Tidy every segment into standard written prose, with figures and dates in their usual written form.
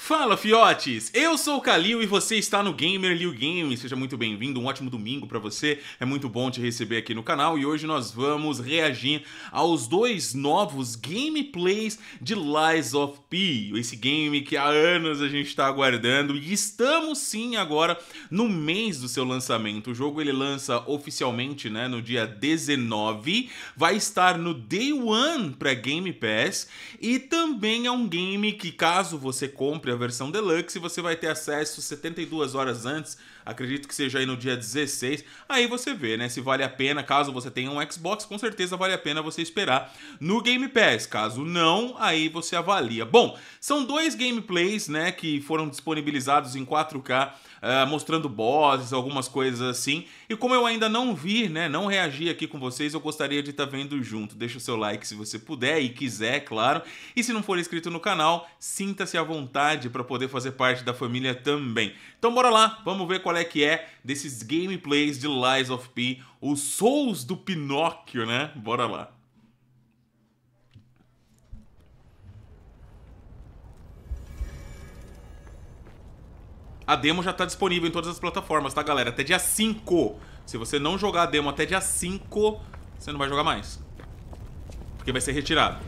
Fala, fiotes! Eu sou o Kalil e você está no Gamer Liu Game. Seja muito bem-vindo, um ótimo domingo pra você. É muito bom te receber aqui no canal e hoje nós vamos reagir aos dois novos gameplays de Lies of P. Esse game que há anos a gente está aguardando e estamos sim agora no mês do seu lançamento. O jogo ele lança oficialmente, né, no dia 19, vai estar no Day 1 para Game Pass e também é um game que caso você compre a versão Deluxe, você vai ter acesso 72 horas antes, acredito que seja aí no dia 16, aí você vê, né, se vale a pena, caso você tenha um Xbox, com certeza vale a pena você esperar no Game Pass, caso não, aí você avalia. Bom, são dois gameplays, né, que foram disponibilizados em 4K, mostrando bosses, algumas coisas assim, e como eu ainda não vi, né, não reagi aqui com vocês, eu gostaria de estar vendo junto. Deixa o seu like se você puder e quiser, claro, e se não for inscrito no canal, sinta-se à vontade para poder fazer parte da família também. Então bora lá, vamos ver qual é que é desses gameplays de Lies of P, os Souls do Pinóquio, né? Bora lá. A demo já está disponível em todas as plataformas, tá, galera? Até dia 5. Se você não jogar a demo até dia 5, você não vai jogar mais. Porque vai ser retirado.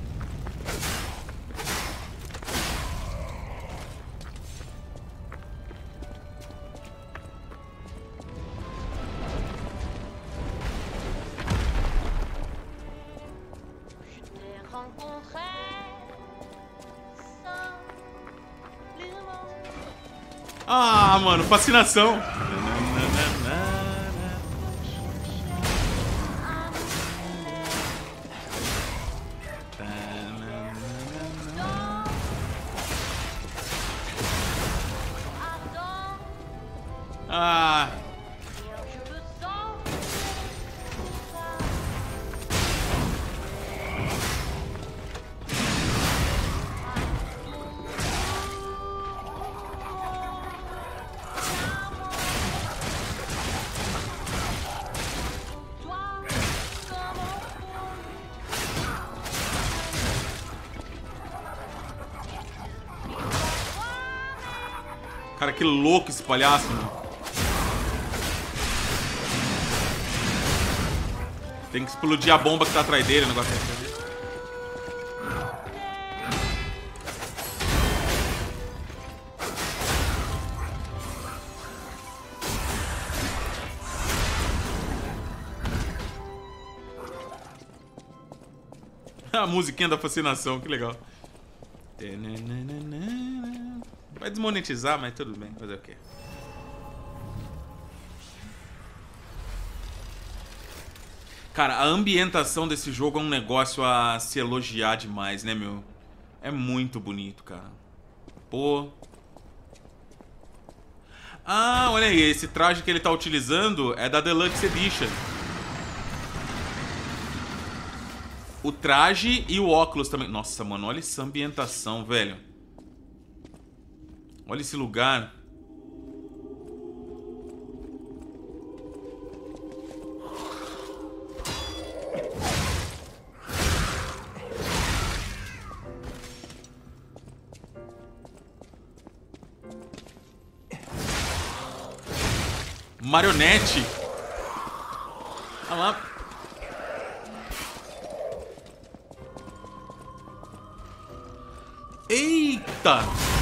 Ah, mano, fascinação. Ah. Cara, que louco esse palhaço, mano. Tem que explodir a bomba que tá atrás dele, o negócio é... A musiquinha da fascinação, que legal. Vai desmonetizar, mas tudo bem, fazer o quê? Cara, a ambientação desse jogo é um negócio a se elogiar demais, né, meu? É muito bonito, cara. Pô. Ah, olha aí, esse traje que ele tá utilizando é da Deluxe Edition. O traje e o óculos também. Nossa, mano, olha essa ambientação, velho. Olha esse lugar. Marionete. Olha lá. Eita!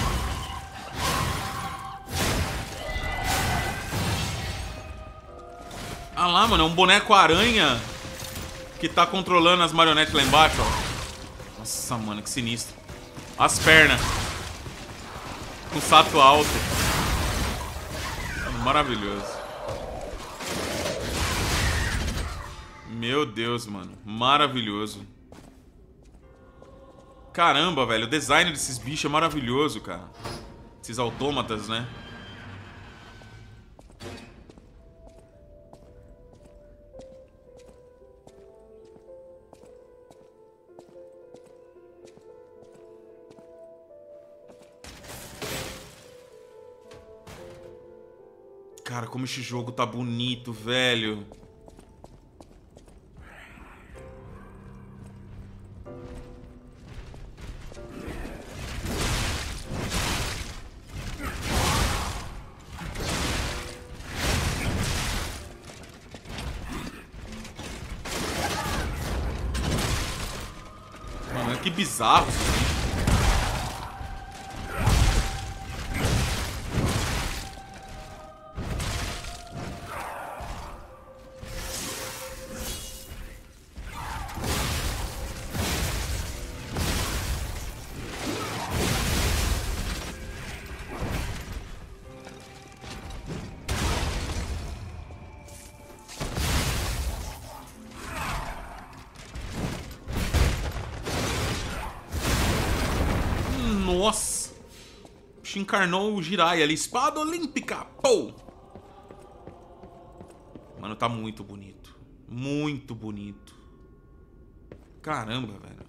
Ah lá, mano, é um boneco aranha que tá controlando as marionetes lá embaixo, ó. Nossa, mano, que sinistro. As pernas. Com salto alto. Maravilhoso. Meu Deus, mano. Maravilhoso. Caramba, velho. O design desses bichos é maravilhoso, cara. Esses autômatas, né? Cara, como esse jogo tá bonito, velho. Que bizarro isso aqui. Nossa! Encarnou o Jiraiya ali. Espada olímpica! Pô! Mano, tá muito bonito. Muito bonito. Caramba, velho.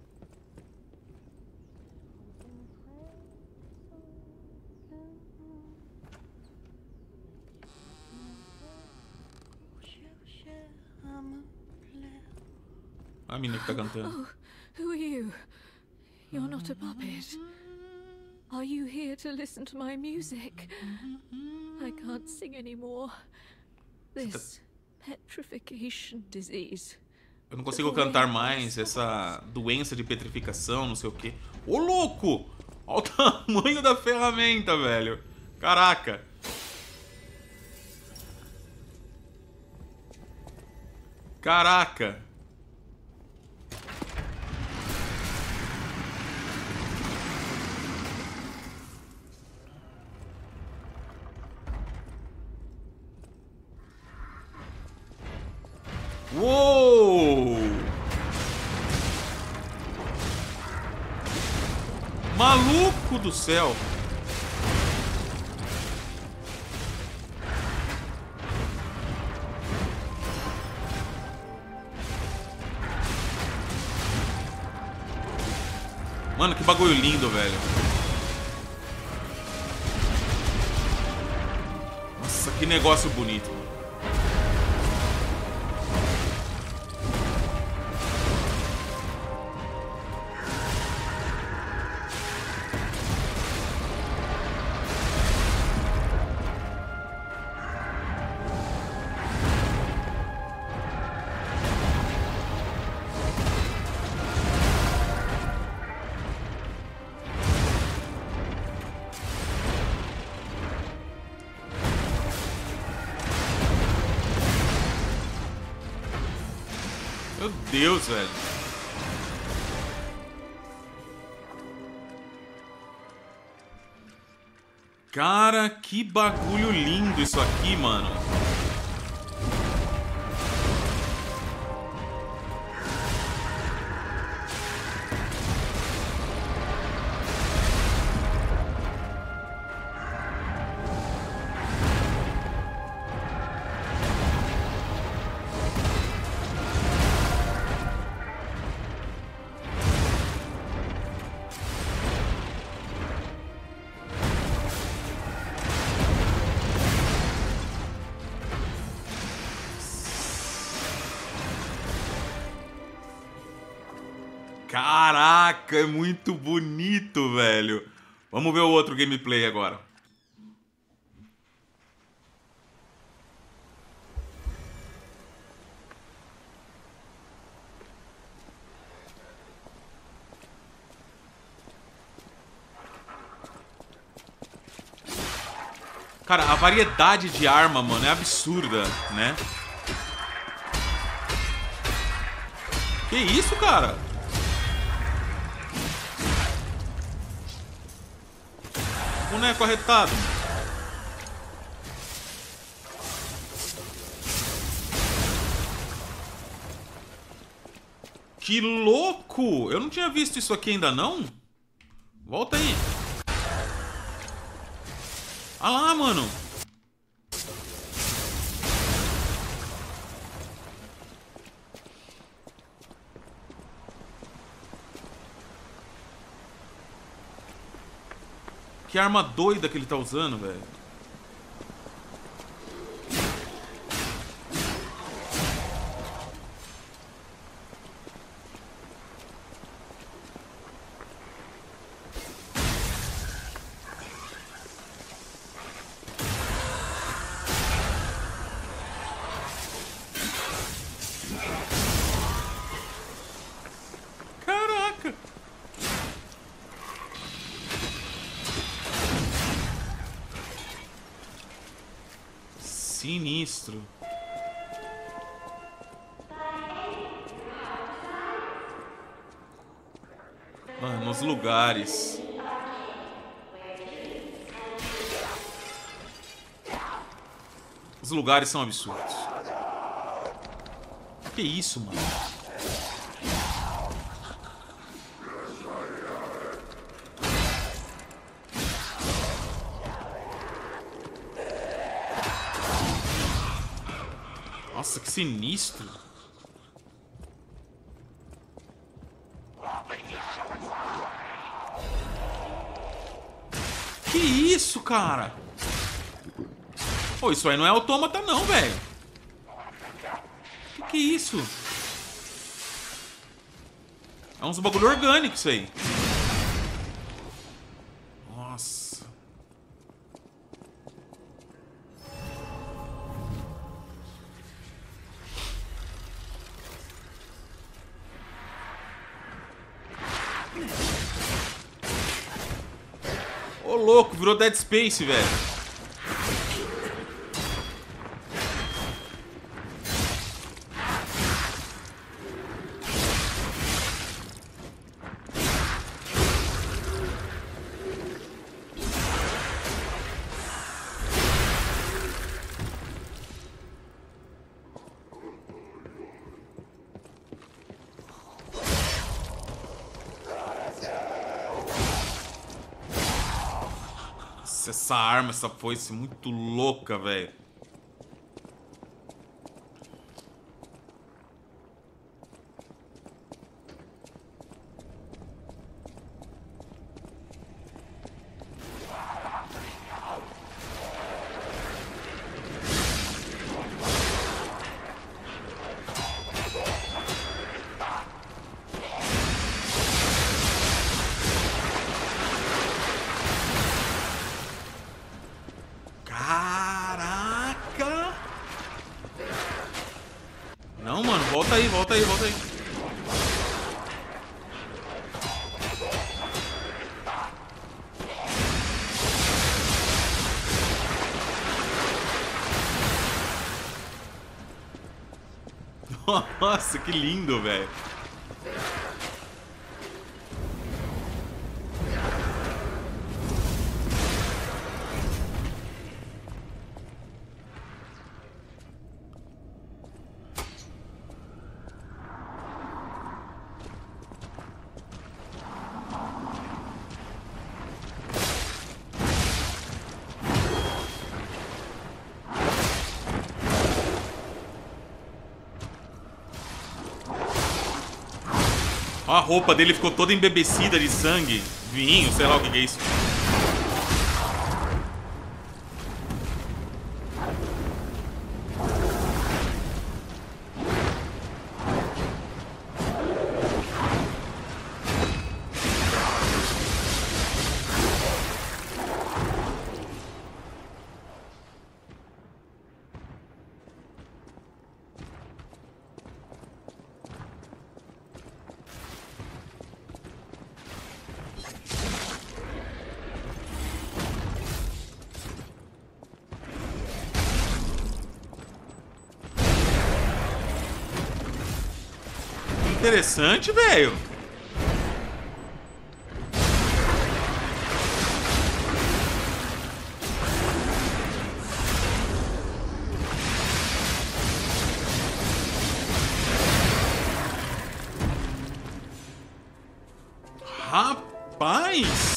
A menina que tá cantando. Oh, who are you? You're not a puppet. Are you here to listen to my music? I can't sing anymore. This petrification disease. Eu não consigo cantar mais. Essa doença de petrificação, não sei o quê. Ô, louco! Olha o tamanho da ferramenta, velho. Caraca. Caraca. Uou! Maluco do céu! Mano, que bagulho lindo, velho. Nossa, que negócio bonito. Meu Deus, velho. Cara, que bagulho lindo isso aqui, mano. Caraca, é muito bonito, velho. Vamos ver o outro gameplay agora. Cara, a variedade de arma, mano, é absurda, né? Que isso, cara? Boneco arretado. Que louco! Eu não tinha visto isso aqui ainda não? Volta aí. Ah lá, mano. Que arma doida que ele tá usando, velho. Caraca! Sinistro. Mano, os lugares. Os lugares são absurdos. Que isso, mano? Nossa, que sinistro. Que isso, cara? Pô, isso aí não é autômata não, velho. Que é isso? É uns bagulho orgânico isso aí. Nossa. Ô, louco, virou Dead Space, velho. Essa arma, essa foice muito louca, velho. Caraca! Não, mano, volta aí, volta aí, volta aí. Nossa, que lindo, velho. A roupa dele ficou toda embebecida de sangue, vinho, sei lá o que é isso. Interessante, velho. Rapaz.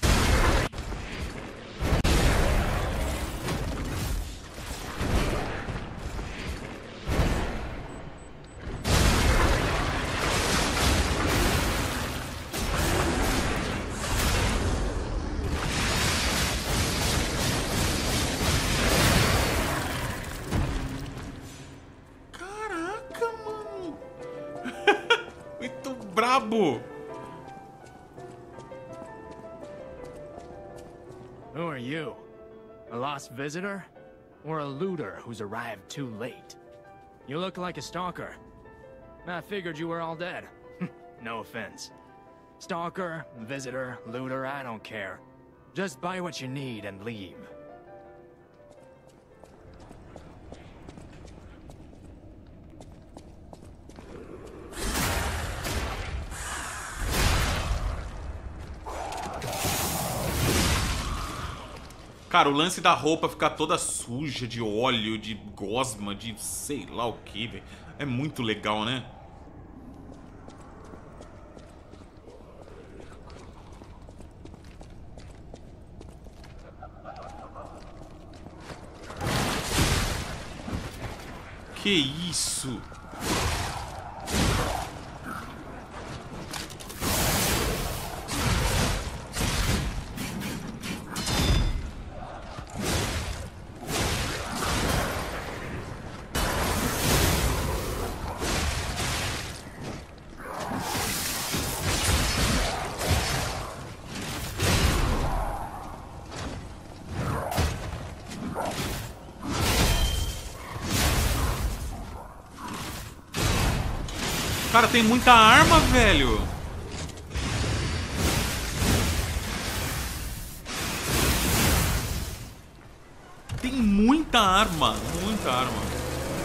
Muito brabo. Who are you? A lost visitor? Or a looter who's arrived too late? You look like a stalker. I figured you were all dead. No offense. Stalker, visitor, looter, I don't care. Just buy what you need and leave. Cara, o lance da roupa ficar toda suja de óleo, de gosma, de sei lá o que, velho. É muito legal, né? Que isso? Cara, tem muita arma, velho. Tem muita arma. Muita arma.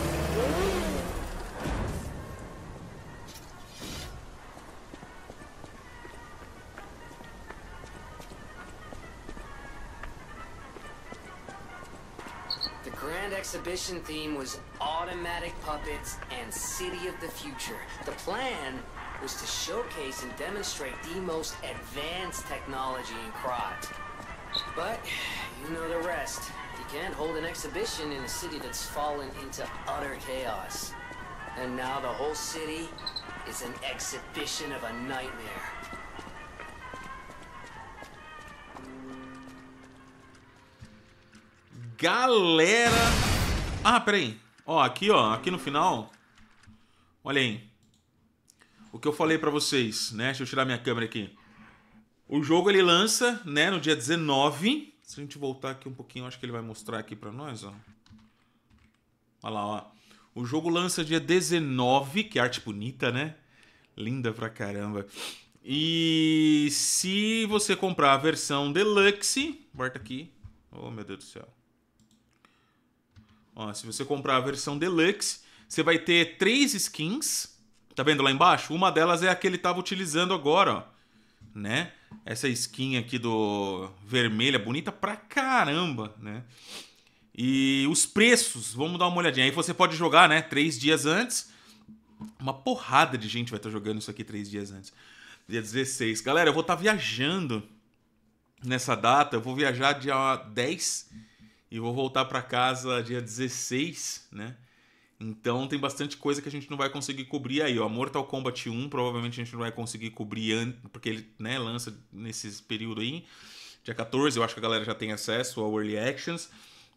The grand exhibition theme was automatic puppets and City of the Future. The plan was to showcase and demonstrate the most advanced technology in Krot. But you know the rest. You can't hold an exhibition in a city that's fallen into utter chaos. And now the whole city is an exhibition of a nightmare. Galera... Ah, peraí. Ó, aqui no final. Olha aí. O que eu falei pra vocês, né? Deixa eu tirar minha câmera aqui. O jogo ele lança, né, no dia 19. Se a gente voltar aqui um pouquinho, acho que ele vai mostrar aqui pra nós, ó. Olha lá, ó. O jogo lança dia 19, que arte bonita, né? Linda pra caramba. E se você comprar a versão Deluxe, volta aqui. Oh, meu Deus do céu. Ó, se você comprar a versão Deluxe, você vai ter 3 skins. Tá vendo lá embaixo? Uma delas é a que ele tava utilizando agora, ó. Né? Essa skin aqui do vermelha, bonita pra caramba, né? E os preços, vamos dar uma olhadinha. Aí você pode jogar, né? 3 dias antes. Uma porrada de gente vai estar jogando isso aqui 3 dias antes. Dia 16. Galera, eu vou estar viajando nessa data. Eu vou viajar dia 10 e vou voltar pra casa dia 16, né? Então tem bastante coisa que a gente não vai conseguir cobrir aí, ó. Mortal Kombat 1 provavelmente a gente não vai conseguir cobrir porque ele, né, lança nesse período aí. Dia 14 eu acho que a galera já tem acesso ao Early Actions.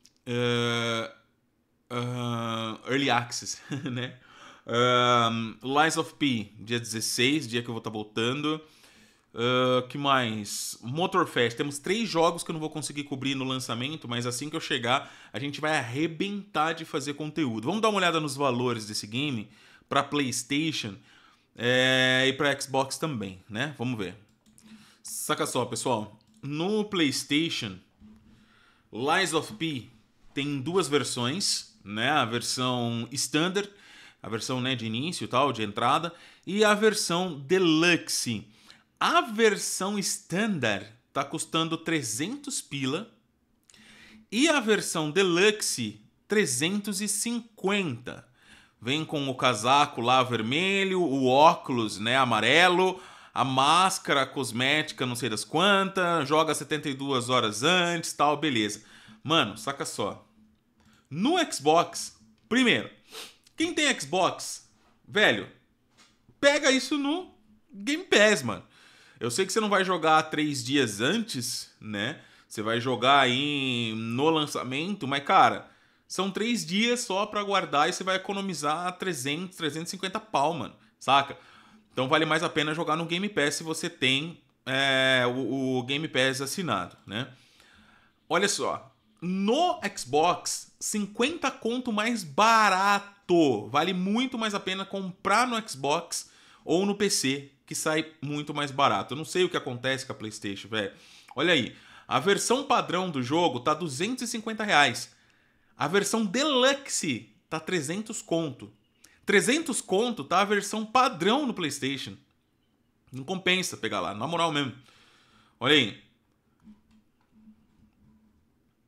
Early Access, né? Lies of P, dia 16, dia que eu vou estar voltando. Que mais? Motorfest, temos 3 jogos que eu não vou conseguir cobrir no lançamento, mas assim que eu chegar, a gente vai arrebentar de fazer conteúdo. Vamos dar uma olhada nos valores desse game para PlayStation e para Xbox também, né? Vamos ver. Saca só, pessoal. No PlayStation, Lies of P tem 2 versões, né? A versão Standard, a versão, né, de início, tal, de entrada, e a versão Deluxe. A versão Standard tá custando 300 pila e a versão Deluxe 350. Vem com o casaco lá vermelho, o óculos, né, amarelo, a máscara cosmética não sei das quantas, joga 72 horas antes, tal, beleza. Mano, saca só. No Xbox, primeiro, quem tem Xbox, velho, pega isso no Game Pass, mano. Eu sei que você não vai jogar 3 dias antes, né? Você vai jogar aí no lançamento, mas, cara, são 3 dias só pra guardar e você vai economizar 300, 350 pau, mano, saca? Então vale mais a pena jogar no Game Pass se você tem o Game Pass assinado, né? Olha só, no Xbox, 50 conto mais barato. Vale muito mais a pena comprar no Xbox ou no PC, que sai muito mais barato. Eu não sei o que acontece com a PlayStation, velho. Olha aí, a versão padrão do jogo tá R$250. A versão Deluxe tá 300 conto. 300 conto tá a versão padrão no PlayStation. Não compensa pegar lá, na moral mesmo. Olha aí.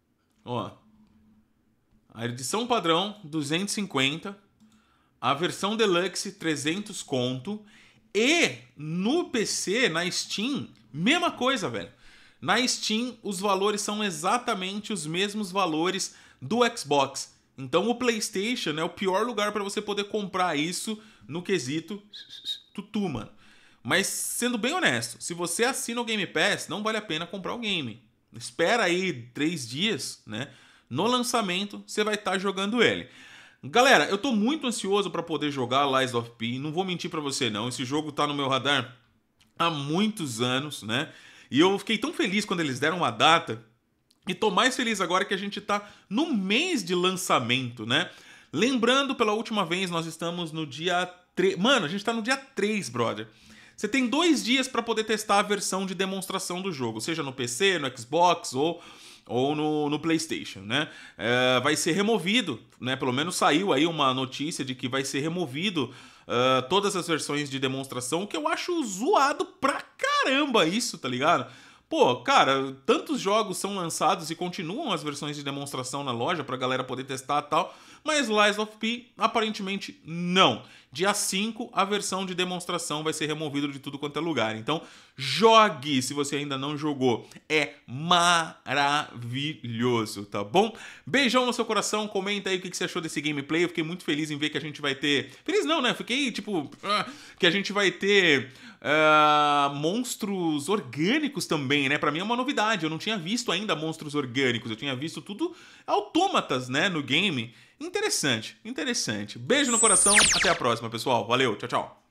Ó. A edição padrão, 250. A versão Deluxe, 300 conto. E no PC, na Steam, mesma coisa, velho. Na Steam, os valores são exatamente os mesmos valores do Xbox. Então o PlayStation é o pior lugar para você poder comprar isso no quesito tutu, mano. Mas sendo bem honesto, se você assina o Game Pass, não vale a pena comprar o game. Espera aí 3 dias, né? No lançamento, você vai estar jogando ele. Galera, eu tô muito ansioso para poder jogar Lies of P. Não vou mentir para você não, esse jogo tá no meu radar há muitos anos, né? E eu fiquei tão feliz quando eles deram uma data. E tô mais feliz agora que a gente tá no mês de lançamento, né? Lembrando, pela última vez, nós estamos no dia 3. Mano, a gente tá no dia 3, brother. Você tem 2 dias para poder testar a versão de demonstração do jogo, seja no PC, no Xbox ou no PlayStation, né? Vai ser removido, né? Pelo menos saiu aí uma notícia de que vai ser removido todas as versões de demonstração, o que eu acho zoado pra caramba isso, tá ligado? Pô, cara, tantos jogos são lançados e continuam as versões de demonstração na loja pra galera poder testar e tal, mas Lies of P aparentemente não. Dia 5, a versão de demonstração vai ser removida de tudo quanto é lugar. Então, jogue se você ainda não jogou. É maravilhoso, tá bom? Beijão no seu coração, comenta aí o que você achou desse gameplay. Eu fiquei muito feliz em ver que a gente vai ter... Feliz não, né? Fiquei, tipo... que a gente vai ter... monstros orgânicos também, né? Pra mim é uma novidade. Eu não tinha visto ainda monstros orgânicos. Eu tinha visto tudo autômatas, né? No game. Interessante, interessante. Beijo no coração. Até a próxima, pessoal. Valeu, tchau, tchau.